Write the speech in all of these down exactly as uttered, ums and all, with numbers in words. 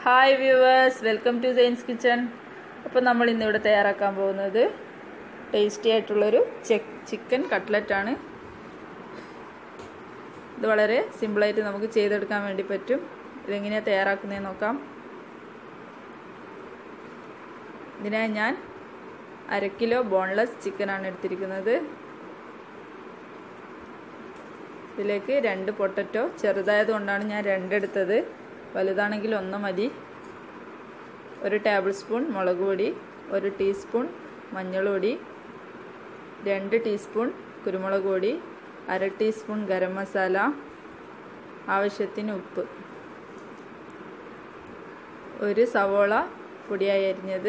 Hi viewers, welcome to signs kitchen. അപ്പോൾ നമ്മൾ ഇന്നിവിടെ തയ്യാറാക്കാൻ പോകുന്നത് ടേസ്റ്റി ആയിട്ടുള്ളൊരു ചിക്കൻ കട്ട്ലറ്റാണ്. ഇത് വളരെ സിമ്പിളായിട്ട് നമുക്ക് ചെയ്തെടുക്കാൻ വേണ്ടി പറ്റും. ഇതെങ്ങനെയാണ് തയ്യാറാക്കുന്നതെന്ന് നോക്കാം. ഇതിനായി ഞാൻ അര കിലോ ബോൺലെസ് ചിക്കനാണ് എടുത്തിരിക്കുന്നത്. ഇതിലേക്ക് രണ്ട് പൊട്ടറ്റോ, ചെറുതായതുകൊണ്ടാണ് ഞാൻ രണ്ടെടുത്തത്, വലുതാണെങ്കിൽ ഒന്ന് മതി. ഒരു ടേബിൾ സ്പൂൺ മുളക് പൊടി, ഒരു ടീസ്പൂൺ മഞ്ഞൾപ്പൊടി, രണ്ട് ടീസ്പൂൺ കുരുമുളക് പൊടി, അര ടീസ്പൂൺ ഗരം മസാല, ആവശ്യത്തിന് ഉപ്പ്, ഒരു സവോള പൊടിയായി അരിഞ്ഞത്,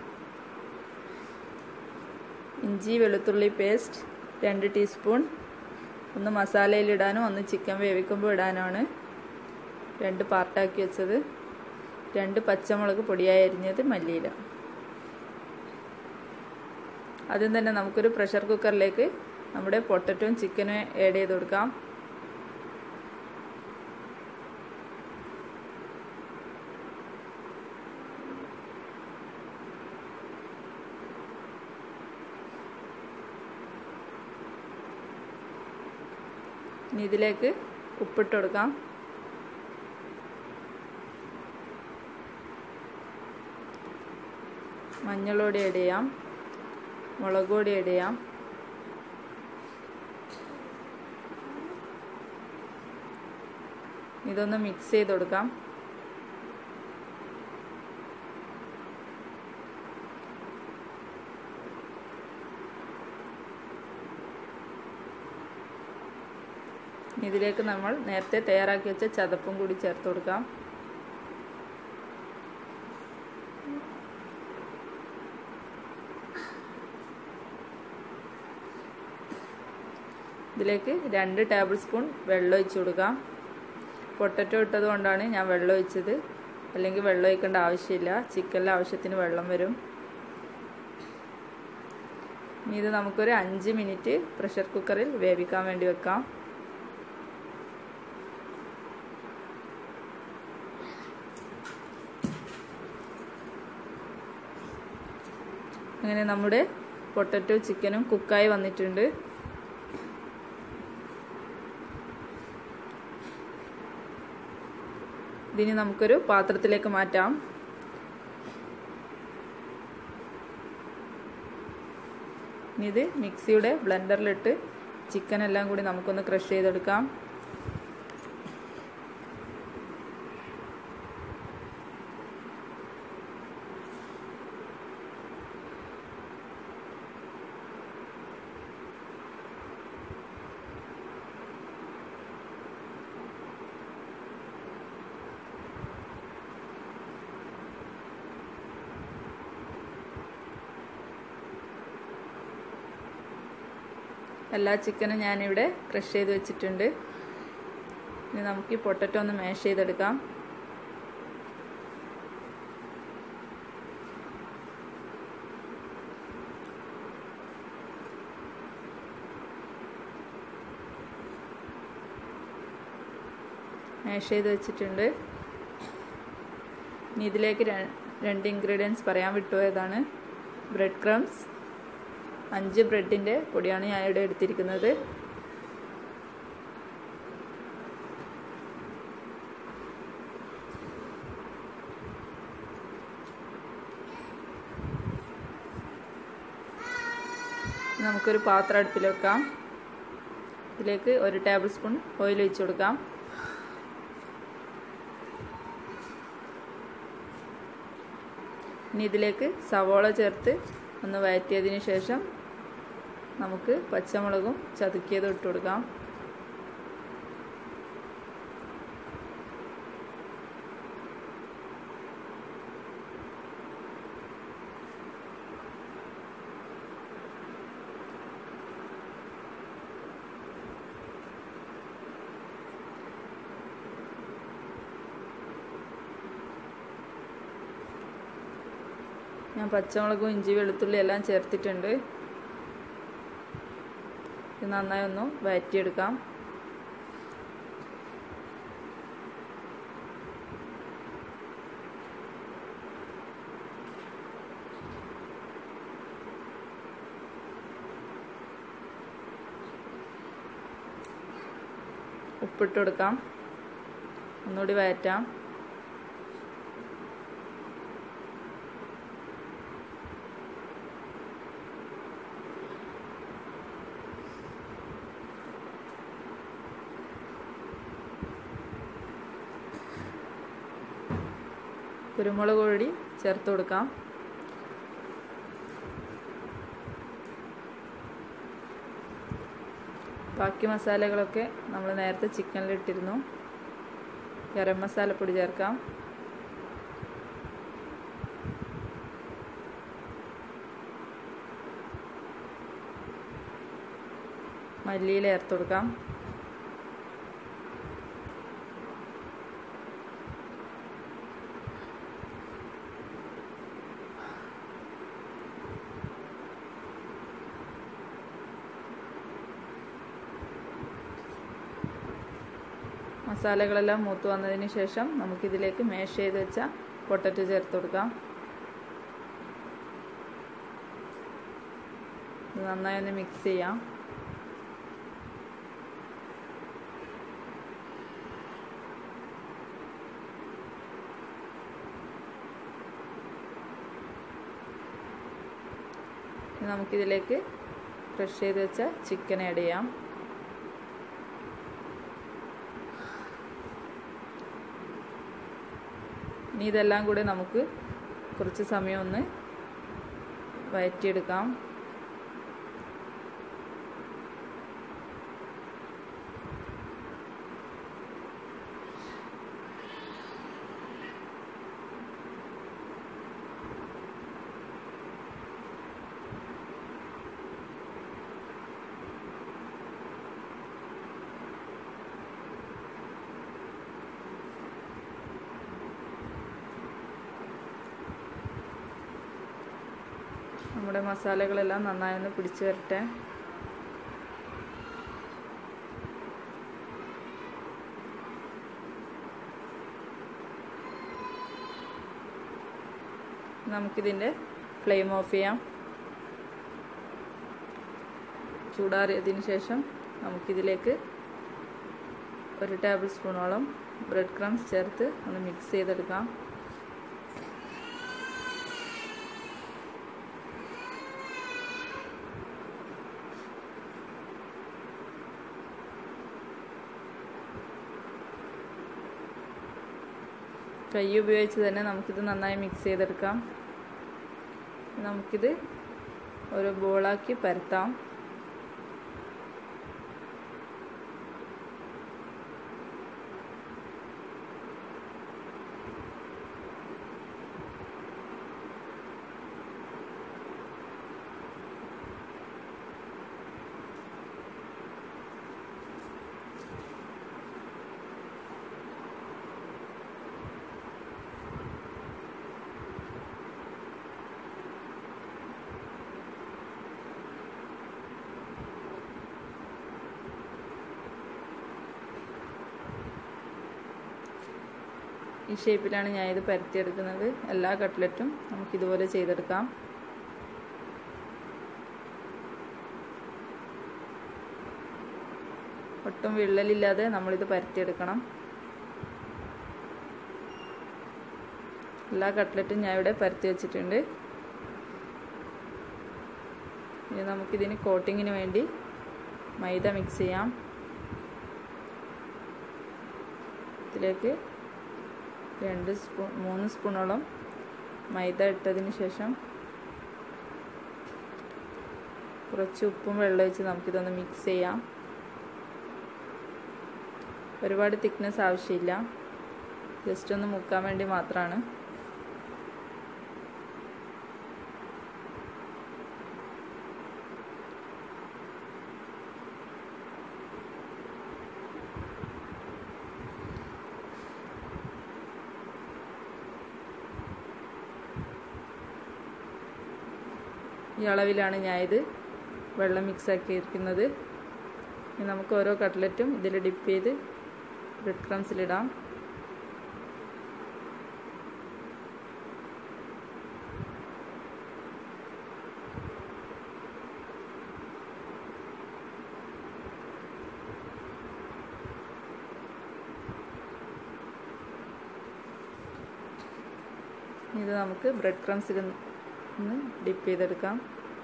ഇഞ്ചി വെളുത്തുള്ളി പേസ്റ്റ് രണ്ട് ടീസ്പൂൺ, ഒന്ന് മസാലയിലിടാനും ഒന്ന് ചിക്കൻ വേവിക്കുമ്പോൾ ഇടാനാണ് രണ്ട് പാർട്ടാക്കി വെച്ചത്, രണ്ട് പച്ചമുളക് പൊടിയായി അരിഞ്ഞത്, മല്ലിയില. ആദ്യം തന്നെ നമുക്കൊരു പ്രഷർ കുക്കറിലേക്ക് നമ്മുടെ പൊട്ടറ്റോയും ചിക്കനും ആഡ് ചെയ്ത് കൊടുക്കാം. ഇനി ഇതിലേക്ക് ഉപ്പിട്ട് കൊടുക്കാം. മഞ്ഞൾപ്പൊടി ആഡ് ചെയ്യാം, മുളക് പൊടി ആഡ് ചെയ്യാം, ഇതൊന്ന് മിക്സ് ചെയ്ത് കൊടുക്കാം. ഇതിലേക്ക് നമ്മൾ നേരത്തെ തയ്യാറാക്കി വെച്ച ചതപ്പും കൂടി ചേർത്ത് കൊടുക്കാം. ഇതിലേക്ക് രണ്ട് ടേബിൾ സ്പൂൺ വെള്ളം ഒഴിച്ച് കൊടുക്കാം. പൊട്ടറ്റോ ഇട്ടത് കൊണ്ടാണ് ഞാൻ വെള്ളം ഒഴിച്ചത്, അല്ലെങ്കിൽ വെള്ളം ഒഴിക്കേണ്ട ആവശ്യമില്ല, ചിക്കനിൽ ആവശ്യത്തിന് വെള്ളം വരും. ഇനി ഇത് നമുക്കൊരു അഞ്ച് മിനിറ്റ് പ്രഷർ കുക്കറിൽ വേവിക്കാൻ വേണ്ടി വെക്കാം. അങ്ങനെ നമ്മുടെ പൊട്ടറ്റോ ചിക്കനും കുക്കായി വന്നിട്ടുണ്ട്. ഇതിനി നമുക്കൊരു പാത്രത്തിലേക്ക് മാറ്റാം. ഇനി ഇത് മിക്സിയുടെ ബ്ലെൻഡറിലിട്ട് ചിക്കൻ എല്ലാം കൂടി നമുക്കൊന്ന് ക്രഷ് ചെയ്തെടുക്കാം. എല്ലാ ചിക്കനും ഞാനിവിടെ ക്രഷ് ചെയ്ത് വെച്ചിട്ടുണ്ട്. ഇനി നമുക്ക് ഈ പൊട്ടറ്റോ ഒന്ന് മാഷ് ചെയ്തെടുക്കാം. മാഷ് ചെയ്ത് വെച്ചിട്ടുണ്ട്. ഇനി ഇതിലേക്ക് രണ്ട് ഇൻഗ്രീഡിയൻസ് പറയാൻ വിട്ടുപോയതാണ്. ബ്രെഡ് ക്രംസ്, അഞ്ച് ബ്രെഡിൻ്റെ പൊടിയാണ് ഞാൻ ഇവിടെ എടുത്തിരിക്കുന്നത്. നമുക്കൊരു പാത്രം അടുപ്പിൽ വെക്കാം. ഇതിലേക്ക് ഒരു ടേബിൾ സ്പൂൺ ഓയിൽ ഒഴിച്ച് കൊടുക്കാം. ഇനി ഇതിലേക്ക് സവോള ചേർത്ത് ഒന്ന് വഴറ്റിയതിന് ശേഷം നമുക്ക് പച്ചമുളകും ചതുക്കിയത് ഇട്ട് കൊടുക്കാം. ഞാൻ പച്ചമുളകും ഇഞ്ചി വെളുത്തുള്ളി എല്ലാം ചേർത്തിട്ടുണ്ട്. ഇത് നന്നായി ഒന്ന് വഴറ്റിയെടുക്കാം. ഉപ്പിട്ട് കൊടുക്കാം. ഒന്നുകൂടി വഴറ്റാം. കുരുമുളക് പൊടി ചേർത്ത് കൊടുക്കാം. ബാക്കി മസാലകളൊക്കെ നമ്മൾ നേരത്തെ ചിക്കനിലിട്ടിരുന്നു. ഗരം മസാലപ്പൊടി ചേർക്കാം. മല്ലിയില ചേർത്ത് കൊടുക്കാം. മസാലകളെല്ലാം മൂത്ത് വന്നതിന് ശേഷം നമുക്കിതിലേക്ക് മാഷ് ചെയ്ത് വെച്ച പൊട്ടറ്റോ ചേർത്ത് കൊടുക്കാം. ഇത് നന്നായി ഒന്ന് മിക്സ് ചെയ്യാം. നമുക്കിതിലേക്ക് ക്രഷ് ചെയ്ത് വെച്ച ചിക്കൻ ആഡ് ചെയ്യാം. ഇനി ഇതെല്ലാം കൂടെ നമുക്ക് കുറച്ച് സമയം ഒന്ന് വഴറ്റിയെടുക്കാം. നമ്മുടെ മസാലകളെല്ലാം നന്നായി ഒന്ന് പിടിച്ചു വരട്ടെ. നമുക്കിതിൻ്റെ ഫ്ലെയിം ഓഫ് ചെയ്യാം. ചൂടാറിയതിന് ശേഷം നമുക്കിതിലേക്ക് ഒരു ടേബിൾ സ്പൂണോളം ബ്രെഡ് ക്രംസ് ചേർത്ത് ഒന്ന് മിക്സ് ചെയ്തെടുക്കാം. കൈ ഉപയോഗിച്ച് തന്നെ നമുക്കിത് നന്നായി മിക്സ് ചെയ്തെടുക്കാം. നമുക്കിത് ഒരു ബോളാക്കി പരത്താം. ഈ ഷേപ്പിലാണ് ഞാൻ ഇത് പരത്തിയെടുക്കുന്നത്. എല്ലാ കട്ട്ലറ്റും നമുക്കിതുപോലെ ചെയ്തെടുക്കാം. ഒട്ടും വിള്ളലില്ലാതെ നമ്മളിത് പരത്തിയെടുക്കണം. എല്ലാ കട്ട്ലറ്റും ഞാൻ ഇവിടെ പരത്തി വെച്ചിട്ടുണ്ട്. ഇനി നമുക്കിതിന് കോട്ടിങ്ങിന് വേണ്ടി മൈദ മിക്സ് ചെയ്യാം. ഇതിലേക്ക് രണ്ട് സ്പൂൺ മൂന്ന് സ്പൂണോളം മൈദ ഇട്ടതിന് ശേഷം കുറച്ച് ഉപ്പും വെള്ളം ഒഴിച്ച് നമുക്കിതൊന്ന് മിക്സ് ചെയ്യാം. ഒരുപാട് തിക്നെസ് ആവശ്യമില്ല, ജസ്റ്റ് ഒന്ന് മുക്കാൻ വേണ്ടി മാത്രമാണ്. ഈ അളവിലാണ് ഞാൻ ഇത് വെള്ളം മിക്സ് ആക്കിയിരിക്കുന്നത്. ഇനി നമുക്ക് ഓരോ കട്ട്ലറ്റും ഇതിൽ ഡിപ്പ് ചെയ്ത് ബ്രെഡ് ക്രംസിലിടാം. ഇത് നമുക്ക് ബ്രെഡ് ക്രംസിൽ ഒന്ന് ഡിപ്പ് ചെയ്തെടുക്കാം.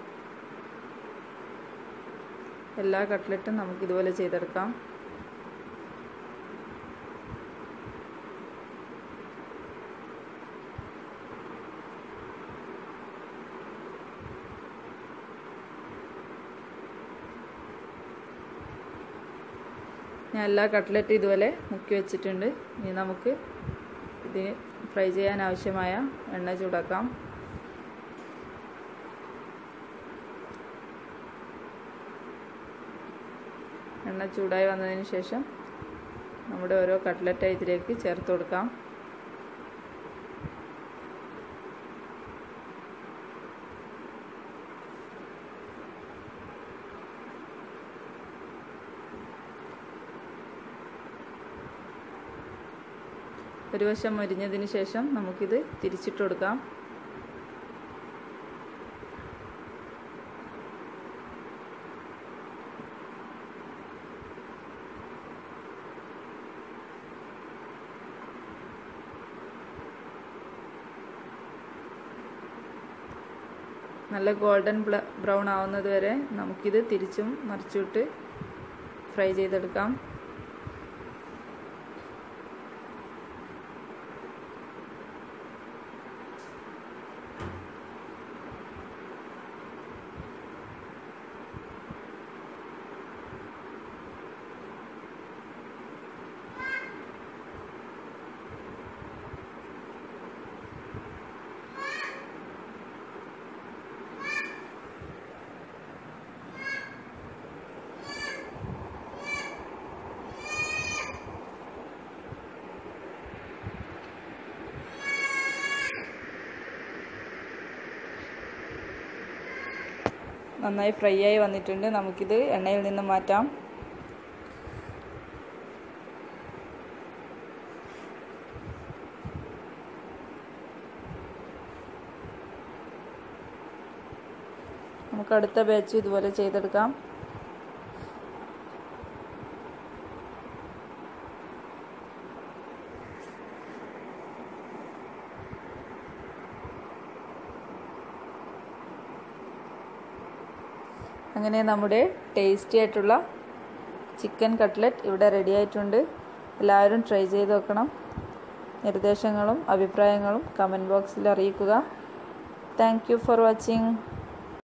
എല്ലാ കട്ട്ലറ്റും നമുക്ക് ഇതുപോലെ ചെയ്തെടുക്കാം. ഞാൻ എല്ലാ കട്ട്ലറ്റും ഇതുപോലെ മുക്കി വെച്ചിട്ടുണ്ട്. ഇനി നമുക്ക് ഇതിന് ഫ്രൈ ചെയ്യാൻ ആവശ്യമായ എണ്ണ ചൂടാക്കാം. എണ്ണ ചൂടായി വന്നതിന് ശേഷം നമ്മുടെ ഓരോ കട്ട്ലറ്റ് ഇതിലേക്ക് ചേർത്ത് കൊടുക്കാം. ഒരു വശം മൊരിഞ്ഞതിന് ശേഷം നമുക്കിത് തിരിച്ചിട്ട് കൊടുക്കാം. നല്ല ഗോൾഡൻ ബ്രൗൺ ആവുന്നത് വരെ നമുക്കിത് തിരിച്ചും മറിച്ചിട്ട് ഫ്രൈ ചെയ്തെടുക്കാം. നന്നായി ഫ്രൈ ആയി വന്നിട്ടുണ്ട്. നമുക്കിത് എണ്ണയിൽ നിന്ന് മാറ്റാം. നമുക്ക് അടുത്ത ബാച്ച് ഇതുപോലെ ചെയ്തെടുക്കാം. അങ്ങനെ നമ്മുടെ ടേസ്റ്റി ആയിട്ടുള്ള ചിക്കൻ കട്ട്ലറ്റ് ഇവിടെ റെഡി ആയിട്ടുണ്ട്. എല്ലാവരും ട്രൈ ചെയ്ത് നോക്കണം. നിർദ്ദേശങ്ങളും അഭിപ്രായങ്ങളും കമൻറ്റ് ബോക്സിൽ അറിയിക്കുക. Thank you for watching.